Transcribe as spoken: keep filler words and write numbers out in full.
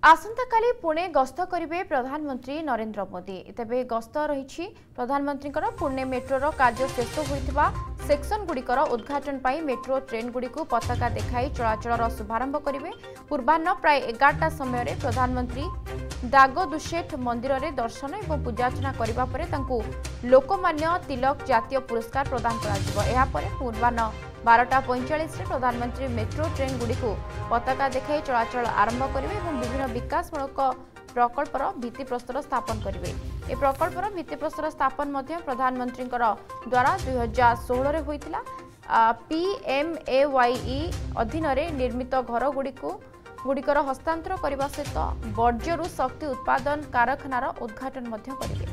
आसंता काली पुणे गस्त करेंगे प्रधानमंत्री नरेंद्र मोदी। तेबे गस्त रही प्रधानमंत्री पुणे मेट्रोर कार्य शेष होता सेक्शन गुड़िकर उद्घाटन पर मेट्रो ट्रेन गुड़ी पताका देखाई चलाचल शुभारंभ करेंगे। पूर्वाह्न प्राय एगारटा समय प्रधानमंत्री दागदुशेठ मंदिर में दर्शन और पूजार्चना करने पर लोकमान्य तिलक जातीय पुरस्कार प्रदान कर पूर्वाह्न बारटा पैंचाश प्रधानमंत्री मेट्रो ट्रेन गुड़ी पताका देखाई चलाचल आरंभ करेंगे और विभिन्न विकासमूलक प्रकल्पर भित्तिप्रस्तर स्थापन करेंगे। ए प्रकल्पर भित्तिप्रस्तर स्थापन प्रधानमंत्री द्वारा दुई हजार षोह होता पीएमएवाई अधीन निर्मित घर गुड़ी गुड़िकर हस्तांतर करने सहित वर्ज्यरू शक्ति उत्पादन कारखानार उद्घाटन करेंगे।